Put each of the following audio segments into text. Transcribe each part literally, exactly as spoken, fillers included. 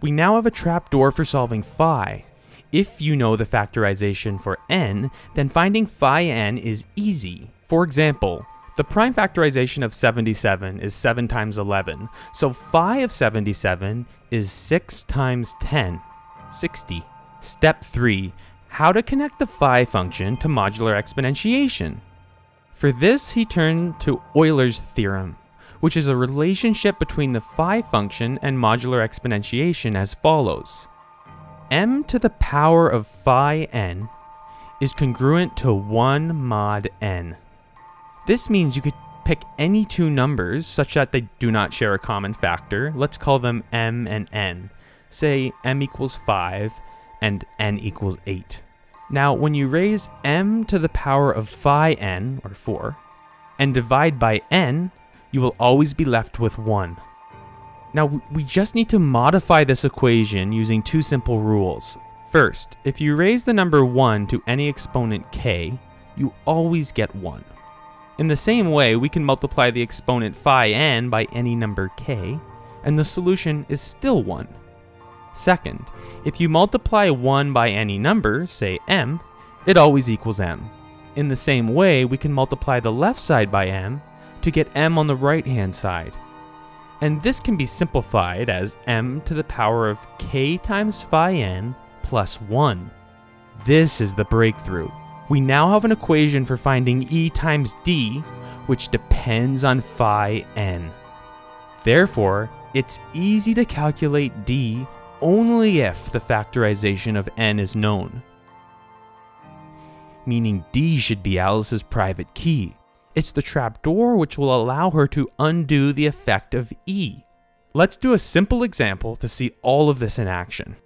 We now have a trapdoor for solving phi. If you know the factorization for n, then finding phi n is easy. For example, the prime factorization of seventy-seven is seven times eleven, so phi of seventy-seven is six times ten, sixty. Step three. How to connect the phi function to modular exponentiation. For this, he turned to Euler's theorem, which is a relationship between the phi function and modular exponentiation as follows. M to the power of phi n is congruent to one mod n. This means you could pick any two numbers such that they do not share a common factor. Let's call them m and n. Say m equals five and n equals eight. Now, when you raise m to the power of phi n, or four, and divide by n, you will always be left with one. Now, we just need to modify this equation using two simple rules. First, if you raise the number one to any exponent k, you always get one. In the same way, we can multiply the exponent phi n by any number k, and the solution is still one. Second, if you multiply one by any number, say m, it always equals m. In the same way, we can multiply the left side by m to get m on the right hand side. And this can be simplified as m to the power of k times phi n plus one. This is the breakthrough. We now have an equation for finding E times D, which depends on phi n. Therefore, it's easy to calculate D only if the factorization of n is known. Meaning D should be Alice's private key. It's the trapdoor which will allow her to undo the effect of E. Let's do a simple example to see all of this in action.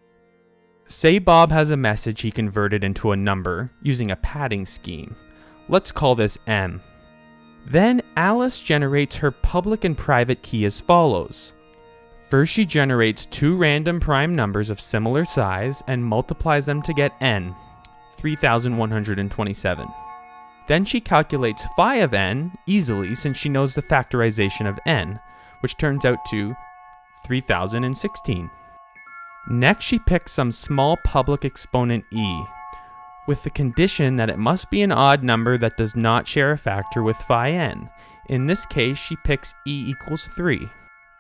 Say Bob has a message he converted into a number using a padding scheme. Let's call this M. Then Alice generates her public and private key as follows. First, she generates two random prime numbers of similar size and multiplies them to get n, three thousand one hundred twenty-seven. Then she calculates phi of n easily since she knows the factorization of n, which turns out to three thousand sixteen. Next, she picks some small public exponent e, with the condition that it must be an odd number that does not share a factor with phi n. In this case, she picks e equals three.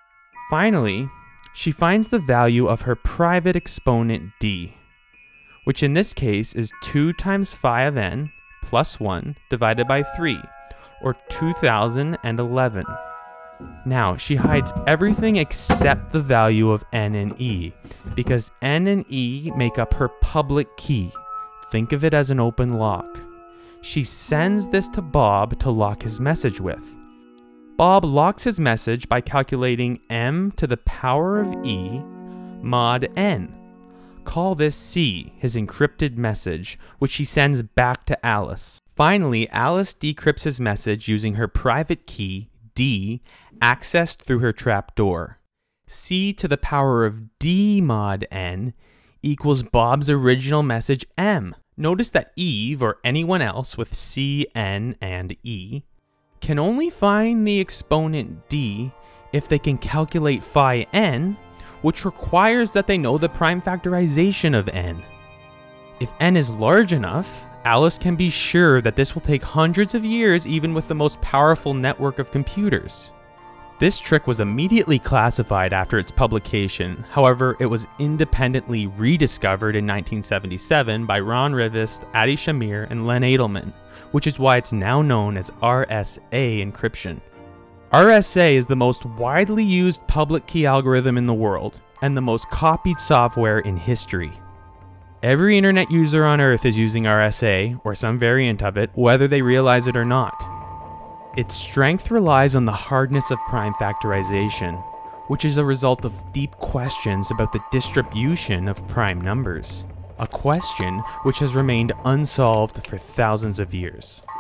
Finally, she finds the value of her private exponent d, which in this case is two times phi of n plus one divided by three, or two thousand eleven. Now, she hides everything except the value of n and e, because n and e make up her public key. Think of it as an open lock. She sends this to Bob to lock his message with. Bob locks his message by calculating m to the power of e mod n. Call this C, his encrypted message, which he sends back to Alice. Finally, Alice decrypts his message using her private key, D, accessed through her trapdoor. C to the power of D mod n equals Bob's original message M. Notice that Eve, or anyone else with C, N, and E, can only find the exponent D if they can calculate phi n, which requires that they know the prime factorization of n. If n is large enough, Alice can be sure that this will take hundreds of years even with the most powerful network of computers. This trick was immediately classified after its publication. However, it was independently rediscovered in nineteen seventy-seven by Ron Rivest, Adi Shamir, and Len Edelman, which is why it's now known as R S A encryption. R S A is the most widely used public key algorithm in the world, and the most copied software in history. Every internet user on Earth is using R S A, or some variant of it, whether they realize it or not. Its strength relies on the hardness of prime factorization, which is a result of deep questions about the distribution of prime numbers, a question which has remained unsolved for thousands of years.